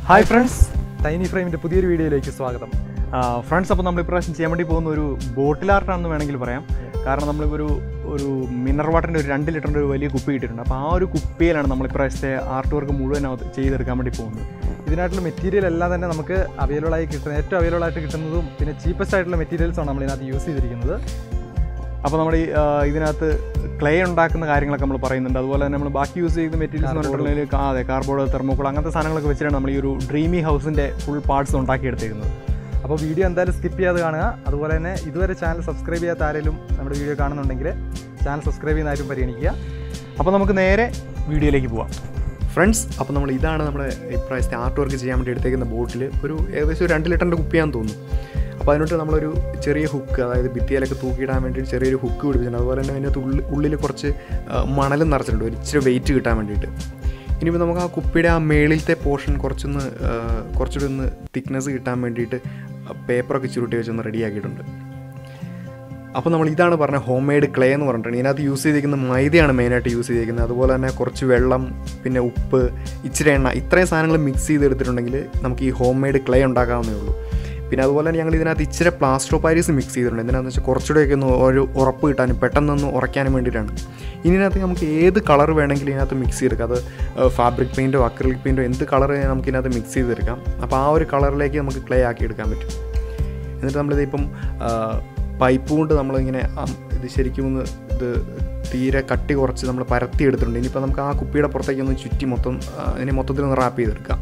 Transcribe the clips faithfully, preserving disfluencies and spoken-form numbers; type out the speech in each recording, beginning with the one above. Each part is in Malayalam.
ഹായ് ഫ്രണ്ട്സ്, ടൈനി ഫ്രെയിമിൻ്റെ പുതിയൊരു വീഡിയോയിലേക്ക് സ്വാഗതം. ഫ്രണ്ട്സ്, അപ്പോൾ നമ്മൾ ഇപ്രാവശ്യം ചെയ്യാൻ വേണ്ടി പോകുന്ന ഒരു ബോട്ടിൽ ആർട്ടാണെന്ന് വേണമെങ്കിൽ പറയാം. കാരണം നമ്മളിപ്പോൾ ഒരു ഒരു മിനറൽ വാട്ടറിൻ്റെ ഒരു രണ്ട് ലിറ്ററിൻ്റെ ഒരു വലിയ കുപ്പി ഇട്ടിട്ടുണ്ട്. അപ്പോൾ ആ ഒരു കുപ്പിയിലാണ് നമ്മൾ ഇപ്രാവശ്യത്തെ ആർട്ട് വർക്ക് മുഴുവൻ ചെയ്തെടുക്കാൻ വേണ്ടി പോകുന്നത്. ഇതിനായിട്ടുള്ള മെറ്റീരിയൽ എല്ലാം തന്നെ നമുക്ക് അവൈലബിൾ ആയി കിട്ടുന്നത്, ഏറ്റവും അവൈലബിൾ ആയിട്ട് കിട്ടുന്നതും പിന്നെ ചീപ്പസ്റ്റ് ആയിട്ടുള്ള മെറ്റീരിയൽസാണ് നമ്മൾ ഇതിനകത്ത് യൂസ് ചെയ്തിരിക്കുന്നത്. അപ്പോൾ നമ്മൾ ഈ ഇതിനകത്ത് ക്ലേ ഉണ്ടാക്കുന്ന കാര്യങ്ങളൊക്കെ നമ്മൾ പറയുന്നുണ്ട്. അതുപോലെ തന്നെ നമ്മൾ ബാക്കി യൂസ് ചെയ്യുന്ന മെറ്റീരിയൽസ് എന്ന് പറഞ്ഞിട്ടുണ്ടെങ്കിൽ അതെ കാർഡ്ബോർഡ്, തെർമോക്കോൾ അങ്ങനത്തെ സാധനങ്ങളൊക്കെ വെച്ചിട്ടാണ് നമ്മൾ ഈ ഒരു ഡ്രീമി ഹൗസിൻ്റെ ഫുൾ പാർട്സ് ഉണ്ടാക്കിയെടുത്തേക്കുന്നത്. അപ്പോൾ വീഡിയോ എന്തായാലും സ്കിപ്പ് ചെയ്യാതെ കാണുക. അതുപോലെ തന്നെ ഇതുവരെ ചാനൽ സബ്സ്ക്രൈബ് ചെയ്യാത്ത ആരെങ്കിലും നമ്മുടെ വീഡിയോ കാണുന്നുണ്ടെങ്കിൽ ചാനൽ സബ്സ്ക്രൈബ് ചെയ്യുന്നതായിട്ടും പരിഗണിക്കുക. അപ്പോൾ നമുക്ക് നേരെ വീഡിയോയിലേക്ക് പോവാം. ഫ്രണ്ട്സ്, അപ്പോൾ നമ്മൾ ഇതാണ് നമ്മുടെ ഇപ്രാവശ്യത്തെ ആർട്ട് വർക്ക് ചെയ്യാൻ വേണ്ടി എടുത്തേക്കുന്ന ബോട്ടിൽ. ഒരു ഏകദേശം ഒരു രണ്ട് ലിറ്ററിൻ്റെ കുപ്പിയാന്ന് തോന്നുന്നു. അപ്പോൾ അതിനോട്ട് നമ്മളൊരു ചെറിയ ഹുക്ക്, അതായത് ഭിത്തിയിലൊക്കെ തൂക്കിയിടാൻ വേണ്ടിയിട്ട് ചെറിയൊരു ഹുക്ക് പിടിപ്പിച്ചിട്ടുണ്ട്. അതുപോലെ തന്നെ അതിൻ്റെ ഉള്ളിൽ ഉള്ളിൽ കുറച്ച് മണലും നിറച്ചിട്ടുണ്ട്, ഒരു ഇച്ചിരി വെയിറ്റ് കിട്ടാൻ വേണ്ടിയിട്ട്. ഇനിയിപ്പോൾ നമുക്ക് ആ കുപ്പിയുടെ ആ മേളിലത്തെ പോർഷൻ കുറച്ചൊന്ന് കുറച്ചുകൂടി ഒന്ന് തിക്നെസ് കിട്ടാൻ വേണ്ടിയിട്ട് പേപ്പറൊക്കെ ചുരുട്ടി വെച്ചൊന്ന് റെഡിയാക്കിയിട്ടുണ്ട്. അപ്പോൾ നമ്മൾ ഇതാണ് പറഞ്ഞ ഹോം മെയ്ഡ് ക്ലേ എന്ന് പറഞ്ഞിട്ടുണ്ട്. ഇതിനകത്ത് യൂസ് ചെയ്തിരിക്കുന്ന മൈദയാണ് മെയിനായിട്ട് യൂസ് ചെയ്തിരിക്കുന്നത്. അതുപോലെ തന്നെ കുറച്ച് വെള്ളം, പിന്നെ ഉപ്പ്, ഇച്ചിരി എണ്ണ, ഇത്രയും സാധനങ്ങൾ മിക്സ് ചെയ്തെടുത്തിട്ടുണ്ടെങ്കിൽ നമുക്ക് ഈ ഹോം മെയ്ഡ് ക്ലേ ഉണ്ടാക്കാവുന്നേ ഉള്ളൂ. പിന്നെ അതുപോലെ തന്നെ ഞങ്ങൾ ഇതിനകത്ത് ഇച്ചിരി പ്ലാസ്റ്റർ ഓഫ് പാരീസ് മിക്സ് ചെയ്തിട്ടുണ്ട്. എന്തിനാണെന്ന് വെച്ചാൽ കുറച്ചുകൂടെയൊക്കെ ഒന്ന് ഒരു ഉറപ്പ് കിട്ടാനും പെട്ടെന്നൊന്ന് ഉറയ്ക്കാനും വേണ്ടിയിട്ടാണ്. ഇതിനകത്ത് നമുക്ക് ഏത് കളർ വേണമെങ്കിലും ഇതിനകത്ത് മിക്സ് ചെയ്തെടുക്കാം. അത് ഫാബ്രിക് പെയിൻറ്റോ അക്രിലിക് പെയിൻറ്റോ എന്ത് കളർ നമുക്ക് ഇതിനകത്ത് മിക്സ് ചെയ്തെടുക്കാം. അപ്പോൾ ആ ഒരു കളറിലേക്ക് നമുക്ക് ക്ലേ ആക്കി എടുക്കാൻ പറ്റും. എന്നിട്ട് നമ്മളിത് ഇപ്പം പൈപ്പ് കൊണ്ട് നമ്മളിങ്ങനെ ഇത് ശരിക്കും ഒന്ന് ഇത് തീരെ കട്ടി കുറച്ച് നമ്മൾ പരത്തി എടുത്തിട്ടുണ്ട്. ഇനിയിപ്പോൾ നമുക്ക് ആ കുപ്പിയുടെ പുറത്തേക്ക് ഒന്ന് ചുറ്റി മൊത്തം ഇതിനെ മൊത്തത്തിലൊന്ന് റാപ്പ് ചെയ്തെടുക്കാം.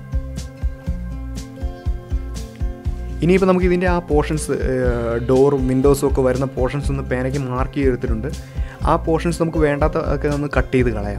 ഇനിയിപ്പോൾ നമുക്ക് ഇതിൻ്റെ ആ പോർഷൻസ്, ഡോറും വിൻഡോസും ഒക്കെ വരുന്ന പോർഷൻസ് ഒന്ന് പേനയ്ക്ക് മാർക്ക് ചെയ്തെടുത്തിട്ടുണ്ട്. ആ പോർഷൻസ് നമുക്ക് വേണ്ടാത്ത ഒക്കെ ഒന്ന് കട്ട് ചെയ്ത് കളയാം.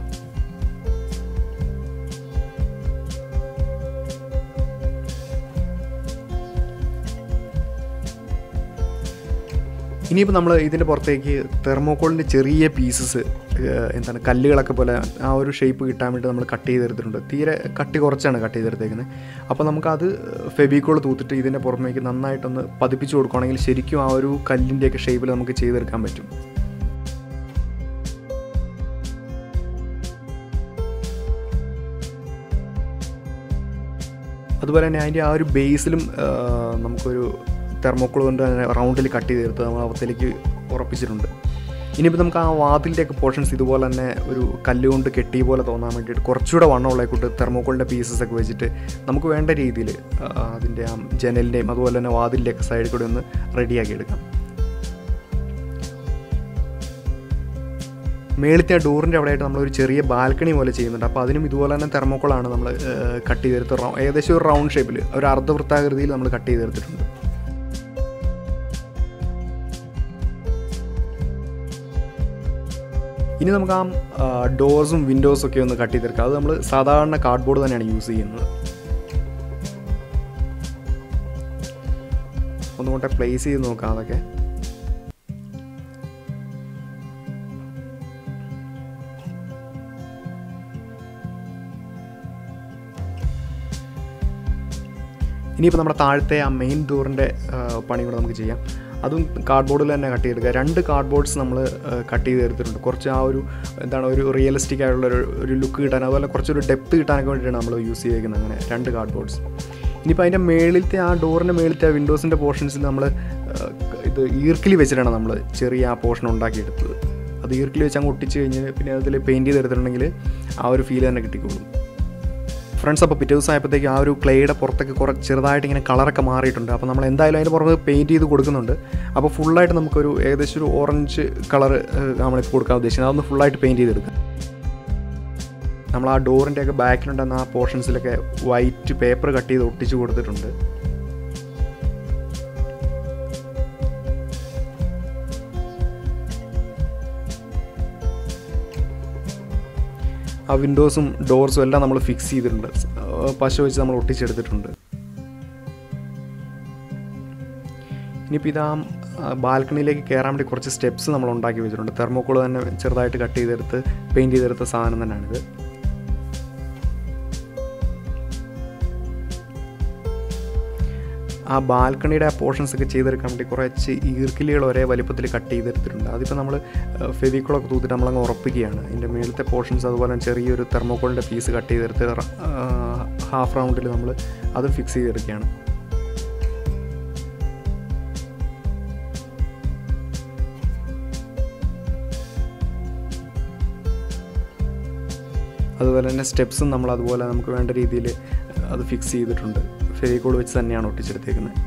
ഇനിയിപ്പോൾ നമ്മൾ ഇതിൻ്റെ പുറത്തേക്ക് തെർമോക്കോളിൻ്റെ ചെറിയ പീസസ്, എന്താണ് കല്ലുകളൊക്കെ പോലെ ആ ഒരു ഷേപ്പ് കിട്ടാൻ വേണ്ടി നമ്മൾ കട്ട് ചെയ്തെടുത്തിട്ടുണ്ട്. തീരെ കട്ടി കുറച്ചാണ് കട്ട് ചെയ്തെടുത്തേക്കുന്നത്. അപ്പോൾ നമുക്കത് ഫെവിക്കോൾ തൂത്തിട്ട് ഇതിൻ്റെ പുറമേക്ക് നന്നായിട്ടൊന്ന് പതിപ്പിച്ച് കൊടുക്കുകയാണെങ്കിൽ ശരിക്കും ആ ഒരു കല്ലിൻ്റെയൊക്കെ ഷേപ്പിൽ നമുക്ക് ചെയ്തെടുക്കാൻ പറ്റും. അതുപോലെ തന്നെ അതിൻ്റെ ആ ഒരു ബേസിലും നമുക്കൊരു തെർമോക്കോൾ കൊണ്ട് തന്നെ റൗണ്ടിൽ കട്ട് ചെയ്തെടുത്ത് നമ്മൾ അവത്തിലേക്ക് ഉറപ്പിച്ചിട്ടുണ്ട്. ഇനിയിപ്പോൾ നമുക്ക് ആ വാതിലിൻ്റെയൊക്കെ പോർഷൻസ് ഇതുപോലെ തന്നെ ഒരു കല്ലുകൊണ്ട് കെട്ടിയ പോലെ തോന്നാൻ വേണ്ടിയിട്ട് കുറച്ചുകൂടെ വണ്ണമുള്ളേക്കൂട്ട് തെർമോക്കോളിൻ്റെ പീസസൊക്കെ വെച്ചിട്ട് നമുക്ക് വേണ്ട രീതിയിൽ അതിൻ്റെ ആ ജനലിൻ്റെയും അതുപോലെ തന്നെ വാതിലിൻ്റെയൊക്കെ സൈഡിൽ കൂടെ ഒന്ന് റെഡിയാക്കി എടുക്കാം. മേളത്തെ ആ ഡോറിൻ്റെ അവിടെയായിട്ട് നമ്മളൊരു ചെറിയ ബാൽക്കണി പോലെ ചെയ്യുന്നുണ്ട്. അപ്പോൾ അതിനും ഇതുപോലെ തന്നെ തെർമോക്കോളാണ് നമ്മൾ കട്ട് ചെയ്തെടുത്ത് ഏകദേശം ഒരു റൗണ്ട് ഷേപ്പിൽ ഒരു അർദ്ധവൃത്താകൃതിയിൽ നമ്മൾ കട്ട് ചെയ്തെടുത്തിട്ടുണ്ട്. ഇനി നമുക്ക് ആ ഡോർസും വിൻഡോസും ഒക്കെ ഒന്ന് കട്ട് ചെയ്തെടുക്കാം. അത് നമ്മൾ സാധാരണ കാർഡ്ബോർഡ് തന്നെയാണ് യൂസ് ചെയ്യുന്നത്. ഒന്നുകൊണ്ട് പ്ലേസ് ചെയ്ത് നോക്കാം അതൊക്കെ. ഇനിയിപ്പോൾ നമ്മുടെ താഴത്തെ ആ മെയിൻ ഡോറിൻ്റെ പണി കൂടെ നമുക്ക് ചെയ്യാം. അതും കാർഡ്ബോർഡിൽ തന്നെ കട്ട് ചെയ്തെടുക്കുക. രണ്ട് കാർഡ്ബോർഡ്സ് നമ്മൾ കട്ട് ചെയ്ത് എടുത്തിട്ടുണ്ട്. കുറച്ച് ആ ഒരു എന്താണ് ഒരു റിയലിസ്റ്റിക് ആയിട്ടുള്ള ഒരു ലുക്ക് കിട്ടാൻ, അതുപോലെ കുറച്ചൊരു ഡെപ്ത് കിട്ടാനൊക്കെ വേണ്ടിയിട്ടാണ് നമ്മൾ യൂസ് ചെയ്തിരിക്കുന്നത്. അങ്ങനെ രണ്ട് കാർഡ്ബോർഡ്സ്. ഇനിയിപ്പോൾ അതിൻ്റെ മേളിലത്തെ ആ ഡോറിൻ്റെ മേളിലത്തെ ആ വിൻഡോസിൻ്റെ പോർഷൻസിൽ നമ്മൾ ഇത് ഈർക്കിലി വെച്ചിട്ടാണ് നമ്മൾ ചെറിയ ആ പോർഷൻ ഉണ്ടാക്കിയെടുത്തത്. അത് ഈർക്കിലി വെച്ച് അങ്ങ് ഒട്ടിച്ച് കഴിഞ്ഞ് പിന്നെ അതിൽ പെയിൻറ്റ് ചെയ്തെടുത്തിട്ടുണ്ടെങ്കിൽ ആ ഒരു ഫീൽ തന്നെ കിട്ടിക്കോളും. ഫ്രണ്ട്സ്, അപ്പോൾ പിറ്റേ ദിവസം ആയപ്പോഴത്തേക്ക് ആ ഒരു ക്ലേയുടെ പുറത്തൊക്കെ കുറച്ച് ചെറുതായിട്ട് ഇങ്ങനെ കളറൊക്കെ മാറിയിട്ടുണ്ട്. അപ്പോൾ നമ്മൾ എന്തായാലും അതിൻ്റെ പുറത്ത് പെയിൻറ്റ് ചെയ്ത് കൊടുക്കുന്നുണ്ട്. അപ്പോൾ ഫുള്ളായിട്ട് നമുക്കൊരു ഏകദേശം ഒരു ഓറഞ്ച് കളർ നമ്മളിപ്പോൾ കൊടുക്കാൻ ഉദ്ദേശിക്കുന്നത്. അതൊന്ന് ഫുള്ളായിട്ട് പെയിൻറ്റ് ചെയ്തെടുക്കുക. നമ്മൾ ആ ഡോറിൻ്റെയൊക്കെ ബാക്കിലുണ്ടെന്ന ആ പോർഷൻസിലൊക്കെ വൈറ്റ് പേപ്പർ കട്ട് ചെയ്ത് ഒട്ടിച്ച് കൊടുത്തിട്ടുണ്ട്. ആ വിൻഡോസും ഡോർസും എല്ലാം നമ്മൾ ഫിക്സ് ചെയ്തിട്ടുണ്ട്. പശ വെച്ച് നമ്മൾ ഒട്ടിച്ചെടുത്തിട്ടുണ്ട്. ഇനിയിപ്പോൾ ഇത് ആ ബാൽക്കണിയിലേക്ക് കയറാൻ വേണ്ടി കുറച്ച് സ്റ്റെപ്സ് നമ്മൾ ഉണ്ടാക്കി വെച്ചിട്ടുണ്ട്. തെർമോക്കോൾ തന്നെ ചെറുതായിട്ട് കട്ട് ചെയ്തെടുത്ത് പെയിൻറ്റ് ചെയ്തെടുത്ത സാധനം തന്നെയാണിത്. ആ ബാൽക്കണിയുടെ ആ പോർഷൻസ് ഒക്കെ ചെയ്തെടുക്കാൻ വേണ്ടി കുറച്ച് ഈർക്കിലികൾ ഒരേ വലിപ്പത്തിൽ കട്ട് ചെയ്തെടുത്തിട്ടുണ്ട്. അതിപ്പോൾ നമ്മൾ ഫെവിക്കോളൊക്കെ തൂത്തിട്ട് നമ്മളങ്ങ് ഉറപ്പിക്കുകയാണ്. അതിൻ്റെ മേളത്തെ പോർഷൻസ് അതുപോലെ ചെറിയൊരു തെർമോക്കോളിൻ്റെ പീസ് കട്ട് ചെയ്തെടുത്ത് ഹാഫ് റൗണ്ടിൽ നമ്മൾ അത് ഫിക്സ് ചെയ്തെടുക്കുകയാണ്. അതുപോലെ തന്നെ സ്റ്റെപ്സും നമ്മൾ അതുപോലെ നമുക്ക് വേണ്ട രീതിയിൽ അത് ഫിക്സ് ചെയ്തിട്ടുണ്ട്. ഫെവിക്കോൾ വെച്ച് തന്നെയാണ് ഒട്ടിച്ചെടുത്തേക്കുന്നത്.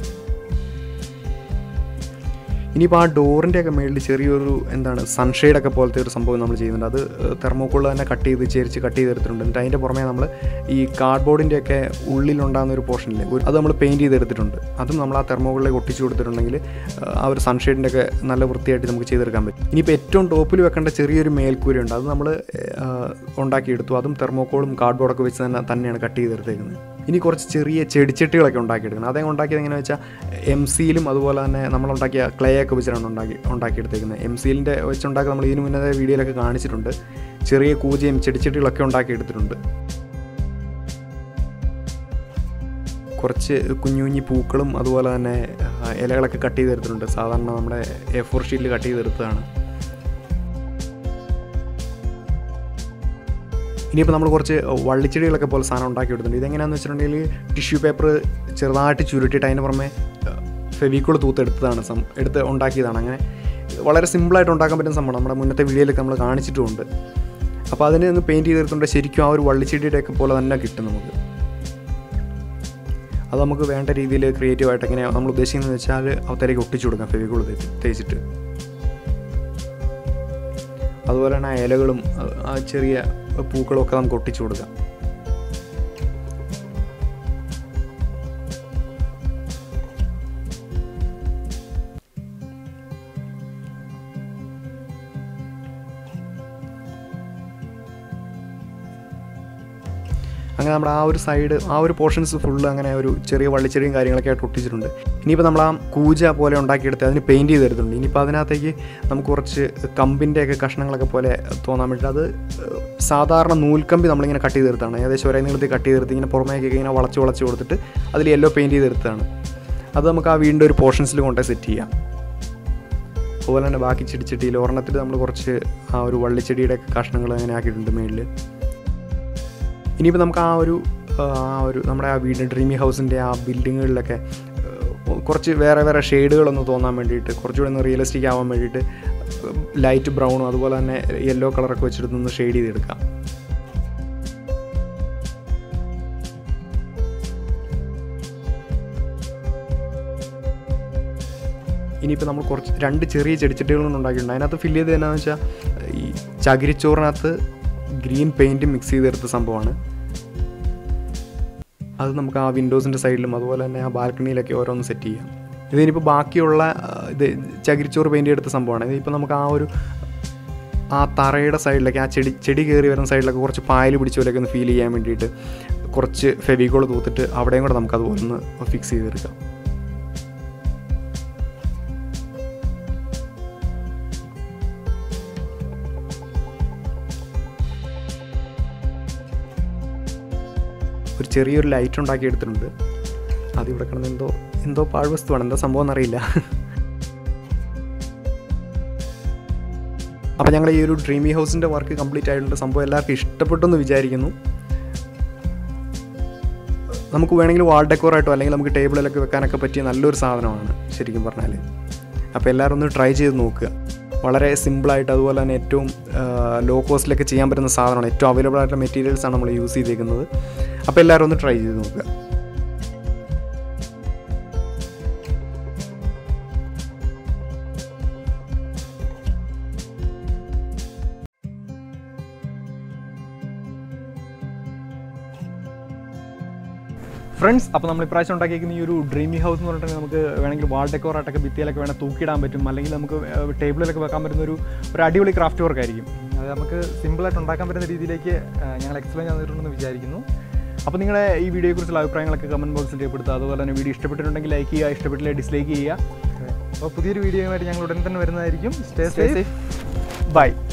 ഇനിയിപ്പോൾ ആ ഡോറിൻ്റെയൊക്കെ മേളിൽ ചെറിയൊരു എന്താണ് സൺഷെയ്ഡൊക്കെ പോലത്തെ ഒരു സംഭവം നമ്മൾ ചെയ്യുന്നുണ്ട്. അത് തെർമോക്കോൾ തന്നെ കട്ട് ചെയ്ത് ചേരിച്ച് കട്ട് ചെയ്തെടുത്തിട്ടുണ്ട്. എന്നിട്ട് അതിൻ്റെ പുറമെ നമ്മൾ ഈ കാർഡ്ബോർഡിൻ്റെയൊക്കെ ഉള്ളിലുണ്ടാകുന്ന ഒരു പോർഷനില്ലേ, അത് നമ്മൾ പെയിൻറ്റ് ചെയ്തെടുത്തിട്ടുണ്ട്. അതും നമ്മൾ ആ തെർമോക്കോളിലേക്ക് ഒട്ടിച്ചു കൊടുത്തിട്ടുണ്ടെങ്കിൽ ആ ഒരു സൺഷെയ്ഡിൻ്റെ ഒക്കെ നല്ല വൃത്തിയായിട്ട് നമുക്ക് ചെയ്തെടുക്കാൻ പറ്റും. ഇനിയിപ്പോൾ ഏറ്റവും ടോപ്പിൽ വെക്കേണ്ട ചെറിയൊരു മേൽക്കൂരയുണ്ട്, അത് നമ്മൾ ഉണ്ടാക്കിയെടുത്തു. അതും തെർമോക്കോളും കാർഡ്ബോർഡൊക്കെ വെച്ച് തന്നെ തന്നെയാണ് കട്ട് ചെയ്തെടുത്തേക്കുന്നത്. ഇനി കുറച്ച് ചെറിയ ചെടിച്ചട്ടികളൊക്കെ ഉണ്ടാക്കിയെടുക്കണം. അതേ ഉണ്ടാക്കിയത് എങ്ങനെയാണെന്ന് വെച്ചാൽ എം സിയിലും അതുപോലെ തന്നെ നമ്മളുണ്ടാക്കിയ ക്ലേ ഒക്കെ വെച്ചിട്ടാണ് ഉണ്ടാക്കി ഉണ്ടാക്കിയെടുത്തേക്കുന്നത്. എം സിയിലിൻ്റെ വെച്ചുണ്ടാക്കി നമ്മൾ ഇതിനു മുന്നേ വീഡിയോയിലൊക്കെ കാണിച്ചിട്ടുണ്ട്. ചെറിയ കൂജയും ചെടിച്ചട്ടികളൊക്കെ ഉണ്ടാക്കിയെടുത്തിട്ടുണ്ട്. കുറച്ച് കുഞ്ഞു കുഞ്ഞി പൂക്കളും അതുപോലെ തന്നെ ഇലകളൊക്കെ കട്ട് ചെയ്തെടുത്തിട്ടുണ്ട്. സാധാരണ നമ്മുടെ എ ഫോർ ഷീറ്റിൽ കട്ട് ചെയ്തെടുത്തതാണ്. ഇനിയിപ്പോൾ നമ്മൾ കുറച്ച് വള്ളിച്ചെടികളൊക്കെ പോലെ സാധനം ഉണ്ടാക്കി എടുത്തിട്ടുണ്ട്. ഇതെങ്ങനെയാണെന്ന് വെച്ചിട്ടുണ്ടെങ്കിൽ ടിഷ്യൂ പേപ്പർ ചെറുതായിട്ട് ചുരുട്ടിയിട്ട് അതിന് പുറമെ ഫെവിക്കോൾ തൂത്തെടുത്തതാണ് സം എടുത്ത് ഉണ്ടാക്കിയതാണ്. അങ്ങനെ വളരെ സിമ്പിളായിട്ട് ഉണ്ടാക്കാൻ പറ്റുന്ന സംഭവം നമ്മുടെ മുന്നത്തെ വീഡിയോയിലൊക്കെ നമ്മൾ കാണിച്ചിട്ടുമുണ്ട്. അപ്പോൾ അതിനെ ഒന്ന് പെയിൻറ്റ് ചെയ്തെടുത്തുകൊണ്ട് ശരിക്കും ആ ഒരു വള്ളിച്ചെടിയുടെയൊക്കെ പോലെ തന്നെ കിട്ടും നമുക്ക്. അത് നമുക്ക് വേണ്ട രീതിയിൽ ക്രിയേറ്റീവായിട്ട് എങ്ങനെയാണ് നമ്മൾ ഉദ്ദേശിക്കുന്നത് വെച്ചാൽ അവത്തേക്ക് ഒട്ടിച്ചു കൊടുക്കാം ഫെവിക്കോൾ തേച്ചിട്ട്. അതുപോലെ തന്നെ ആ ഇലകളും ആ ചെറിയ പൂക്കളൊക്കെ നമുക്ക് ഒട്ടിച്ചു കൊടുക്കാം. അങ്ങനെ നമ്മുടെ ആ ഒരു സൈഡ് ആ ഒരു പോർഷൻസ് ഫുള്ള് അങ്ങനെ ഒരു ചെറിയ വള്ളിച്ചെടിയും കാര്യങ്ങളൊക്കെ ആയിട്ട് ഒട്ടിച്ചിട്ടുണ്ട്. ഇനിയിപ്പോൾ നമ്മൾ ആ കൂജ പോലെ ഉണ്ടാക്കിയെടുത്ത് അതിന് പെയിൻറ്റ് ചെയ്തെടുത്തിട്ടുണ്ട്. ഇനിയിപ്പോൾ അതിനകത്തേക്ക് നമുക്ക് കുറച്ച് കമ്പിൻ്റെയൊക്കെ കഷ്ണങ്ങളൊക്കെ പോലെ തോന്നാൻ വേണ്ടിയിട്ട് അത് സാധാരണ നൂൽക്കമ്പി നമ്മളിങ്ങനെ കട്ട് ചെയ്തെടുത്താണ്. ഏകദേശം ഒരേ നീളത്തിൽ കട്ട് ചെയ്തെടുത്ത് ഇങ്ങനെ പുറമേക്കൊക്കെ ഇങ്ങനെ വളച്ച് വളച്ച് കൊടുത്തിട്ട് അതിൽ യെല്ലോ പെയിൻറ്റ് ചെയ്തെടുത്താണ്. അത് നമുക്ക് ആ വീടിൻ്റെ ഒരു പോർഷൻസിൽ കൊണ്ടുപോയി സെറ്റ് ചെയ്യാം. അതുപോലെ തന്നെ ബാക്കി ചെടിച്ചട്ടിയിൽ ഒരെണ്ണത്തിൽ നമ്മൾ കുറച്ച് ആ ഒരു വള്ളിച്ചെടിയുടെയൊക്കെ കഷ്ണങ്ങൾ അങ്ങനെ ആക്കിയിട്ടുണ്ട് മേളിൽ. ഇനിയിപ്പോൾ നമുക്ക് ആ ഒരു ആ ഒരു നമ്മുടെ ആ വീട് ഡ്രീമി ഹൗസിൻ്റെ ആ ബിൽഡിങ്ങുകളിലൊക്കെ കുറച്ച് വേറെ വേറെ ഷെയ്ഡുകളൊന്ന് തോന്നാൻ വേണ്ടിയിട്ട് കുറച്ചുകൂടെ ഒന്ന് റിയലിസ്റ്റിക് ആവാൻ വേണ്ടിയിട്ട് ലൈറ്റ് ബ്രൗണും അതുപോലെ തന്നെ യെല്ലോ കളറൊക്കെ വെച്ചിട്ടൊന്ന് ഷെയ്ഡ് ചെയ്തെടുക്കാം. ഇനിയിപ്പോൾ നമ്മൾ കുറച്ച് രണ്ട് ചെറിയ ചെടിച്ചട്ടികളൊന്നും ഉണ്ടാക്കിയിട്ടുണ്ട്. അതിനകത്ത് ഫില്ല് ചെയ്ത് എന്നാന്ന് വെച്ചാൽ ഈ ചകിരിച്ചോറിനകത്ത് ഗ്രീൻ പെയിൻറ്റ് മിക്സ് ചെയ്തെടുത്ത സംഭവമാണ്. അത് നമുക്ക് ആ വിൻഡോസിൻ്റെ സൈഡിലും അതുപോലെ തന്നെ ആ ബാൽക്കണിയിലൊക്കെ ഓരോന്ന് സെറ്റ് ചെയ്യാം. ഇതിനിപ്പോൾ ബാക്കിയുള്ള ഇത് ചകിരിച്ചോറ് പെയിൻറ്റ് എടുത്ത സംഭവമാണ്. ഇതിപ്പോൾ നമുക്ക് ആ ഒരു ആ തറയുടെ സൈഡിലൊക്കെ ആ ചെടി ചെടി കയറി വരുന്ന സൈഡിലൊക്കെ കുറച്ച് പായൽ പിടിച്ച പോലെയൊക്കെ ഒന്ന് ഫീൽ ചെയ്യാൻ വേണ്ടിയിട്ട് കുറച്ച് ഫെവിക്കോൾ തൂത്തിട്ട് അവിടെയും കൂടെ നമുക്ക് അതുപോലെ ഒന്ന് ഫിക്സ് ചെയ്തെടുക്കാം. ഒരു ചെറിയൊരു ലൈറ്റ് ഉണ്ടാക്കി എടുത്തിട്ടുണ്ട്. അതിവിടെ കിടന്ന് എന്തോ എന്തോ പാഴ്വസ്തുവാണ്, എന്താ സംഭവം എന്നറിയില്ല. അപ്പോൾ ഞങ്ങൾ ഈ ഒരു ഡ്രീമി ഹൗസിൻ്റെ വർക്ക് കംപ്ലീറ്റ് ആയിട്ടുണ്ട്. സംഭവം എല്ലാവർക്കും ഇഷ്ടപ്പെട്ടെന്ന് വിചാരിക്കുന്നു. നമുക്ക് വേണമെങ്കിൽ വാൾ ഡെക്കോറായിട്ടോ അല്ലെങ്കിൽ നമുക്ക് ടേബിളിലൊക്കെ വെക്കാനൊക്കെ പറ്റിയ നല്ലൊരു സാധനമാണ് ശരിക്കും പറഞ്ഞാൽ. അപ്പോൾ എല്ലാവരും ഒന്ന് ട്രൈ ചെയ്ത് നോക്കുക. വളരെ സിമ്പിളായിട്ട് അതുപോലെ തന്നെ ഏറ്റവും ലോ കോസ്റ്റിലൊക്കെ ചെയ്യാൻ പറ്റുന്ന സാധനമാണ്. ഏറ്റവും അവൈലബിൾ ആയിട്ടുള്ള മെറ്റീരിയൽസാണ് നമ്മൾ യൂസ് ചെയ്തേക്കുന്നത്. അപ്പോൾ എല്ലാവരും ഒന്ന് ട്രൈ ചെയ്ത് നോക്കുക. ഫ്രണ്ട്സ്, അപ്പോൾ നമ്മൾ ഇപ്രാവശ്യം ഉണ്ടാക്കിയിരിക്കുന്ന ഈ ഒരു ഡ്രീമി ഹൗസ് എന്ന് പറഞ്ഞിട്ടുണ്ടെങ്കിൽ നമുക്ക് വേണമെങ്കിൽ വാൾ ഡെക്കോറായിട്ടൊക്കെ ഭിത്തിയിലൊക്കെ വേണം തൂക്കിയിടാൻ പറ്റും, അല്ലെങ്കിൽ നമുക്ക് ടേബിളിലൊക്കെ വെക്കാൻ പറ്റുന്ന ഒരു ഒരു അടിപൊളി ക്രാഫ്റ്റ് വർക്ക് ആയിരിക്കും. അത് നമുക്ക് സിമ്പിളായിട്ട് ഉണ്ടാക്കാൻ പറ്റുന്ന രീതിയിലേക്ക് ഞങ്ങൾ എക്സ്പ്ലെയിൻ ചെയ്തിട്ടുണ്ടെന്ന് വിചാരിക്കുന്നു. അപ്പോൾ നിങ്ങളുടെ ഈ വീഡിയോയെക്കുറിച്ചുള്ള അഭിപ്രായങ്ങളൊക്കെ കമൻറ്റ് ബോക്സിൽ രേഖപ്പെടുത്തുക. അതുപോലെ തന്നെ വീഡിയോ ഇഷ്ടപ്പെട്ടിട്ടുണ്ടെങ്കിൽ ലൈക്ക് ചെയ്യുക, ഇഷ്ടപ്പെട്ടില്ലെങ്കിൽ ഡിസ്ലൈക്ക് ചെയ്യുക. അപ്പോൾ പുതിയൊരു വീഡിയോയുമായിട്ട് ഞങ്ങൾ ഉടൻ തന്നെ വരുന്നതായിരിക്കും. Stay safe, by.